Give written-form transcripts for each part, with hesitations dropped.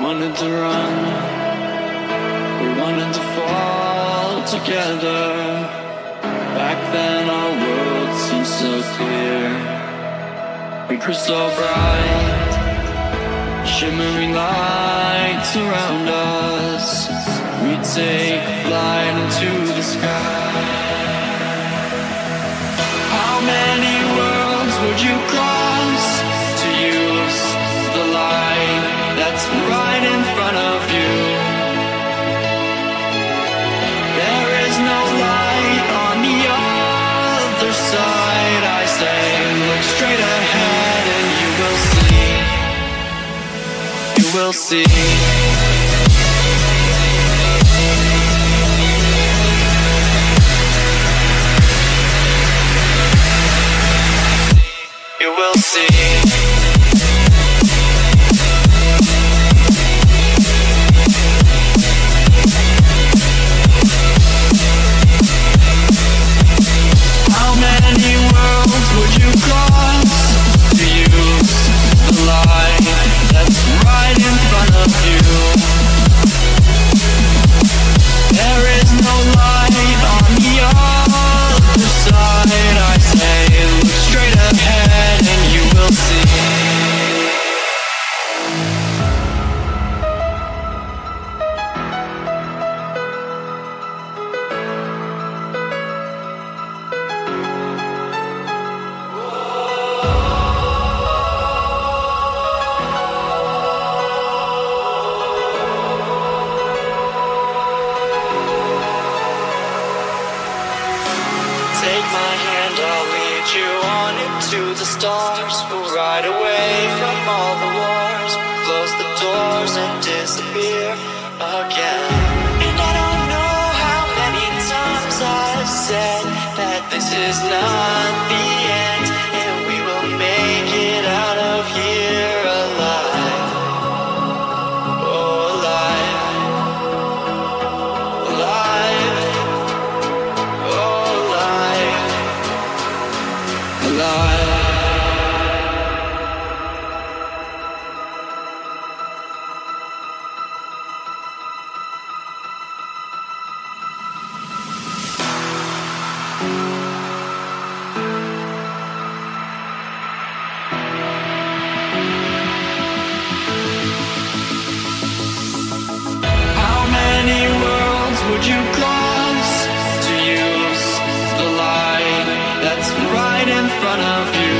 wanted to run, we wanted to fall together. Back then our world seemed so clear. We grew so bright, shimmering lights around us. We'd take flight into the sky. How many worlds would you cross to use the light that's right in front of you? There is no light on the other side. I say, look straight ahead and you will see. You will see. You will see. How many worlds would you cross to use the light that's right in front of you? There is no light on the other side. I say, look straight ahead and you will see. Take my hand, I'll lead you on into the stars. We'll ride away from all the wars, close the doors and disappear again. And I don't know how many times I've said that this is not the end, and we will make it out of here alive. Oh, alive. Alive. Oh, alive. Alive. How many worlds would you cross to use the light that's right in front of you?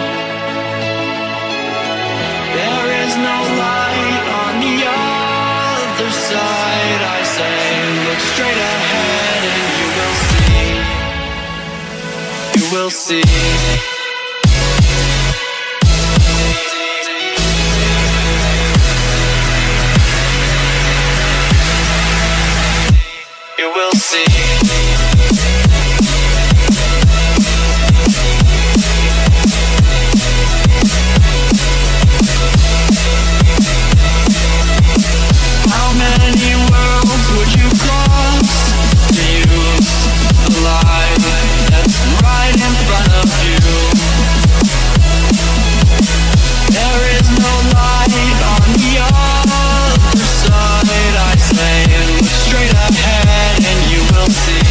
There is no light on the other side. I say, look straight ahead and you will see. You will see. You will see. How many worlds would you cross to use the light that's right in front of you? There is no light on the other side. I say, look straight ahead and you will see.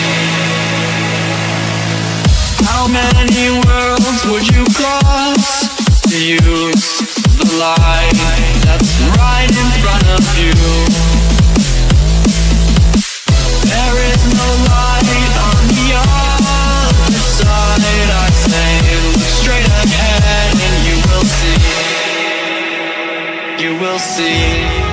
How many worlds would you cross to use the light that's right in front of you? There is no light on the other side. I say, look straight ahead and you will see. You will see.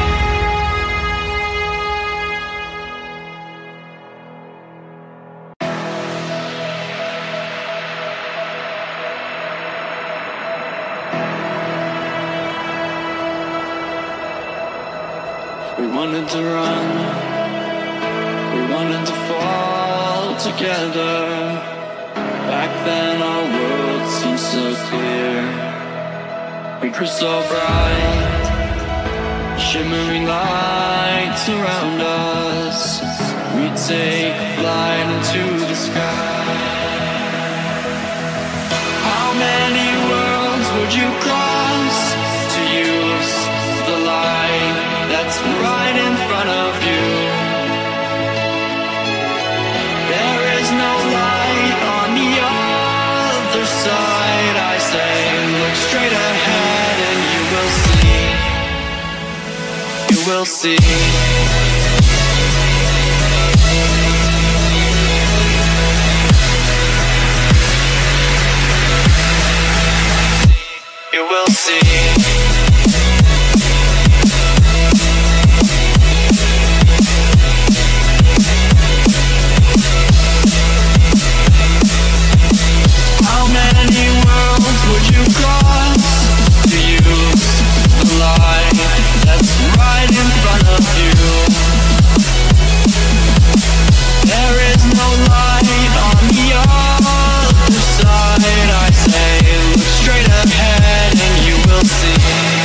We wanted to run, we wanted to fall together. Back then our world seemed so clear. We grew so bright, shimmering lights around us. We'd take flight into the sky. How many worlds would you cross to use the light front of you. There is no light on the other side. I say, look straight ahead and you will see. You will see. You will see. How many worlds would you cross to use the light that's right in front of you? There is no light on the other side. I say, look straight ahead and you will see.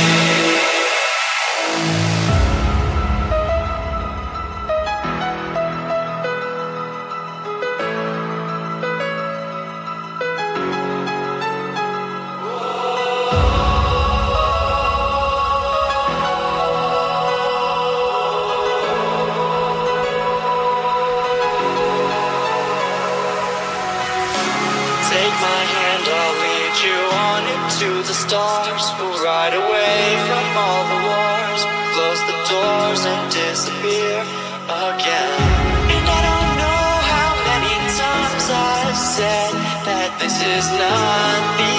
Take my hand, I'll lead you on into the stars. We'll ride away from all the wars, close the doors and disappear again. And I don't know how many times I've said that this is not the